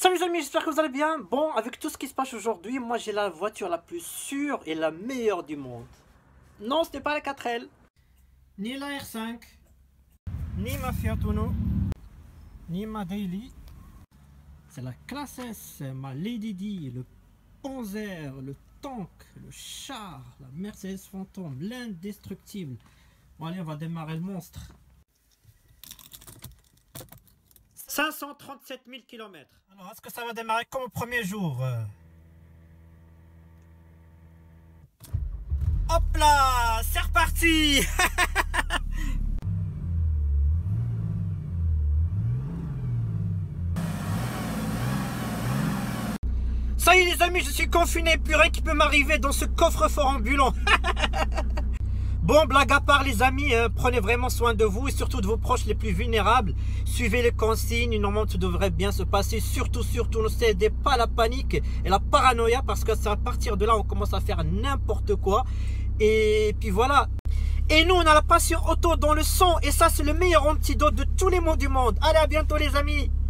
Salut les amis, j'espère que vous allez bien. Bon, avec tout ce qui se passe aujourd'hui, moi j'ai la voiture la plus sûre et la meilleure du monde. Non, ce n'est pas la 4L, ni la R5, ni ma Fiat Uno, ni ma Daily. C'est la classe S, ma Lady D, le Panzer, le tank, le char, la Mercedes Phantom, l'indestructible. Bon allez, on va démarrer le monstre. 537 000 km. Alors, est-ce que ça va démarrer comme au premier jour? Hop là, c'est reparti. Ça y est les amis, je suis confiné, purée qui peut m'arriver dans ce coffre-fort ambulant. Bon, blague à part les amis, prenez vraiment soin de vous et surtout de vos proches les plus vulnérables. Suivez les consignes, normalement tout devrait bien se passer. Surtout, ne cédez pas à la panique et la paranoïa parce que c'est à partir de là on commence à faire n'importe quoi. Et puis voilà. Et nous on a la passion auto dans le sang et ça c'est le meilleur antidote de tous les maux du monde. Allez, à bientôt les amis.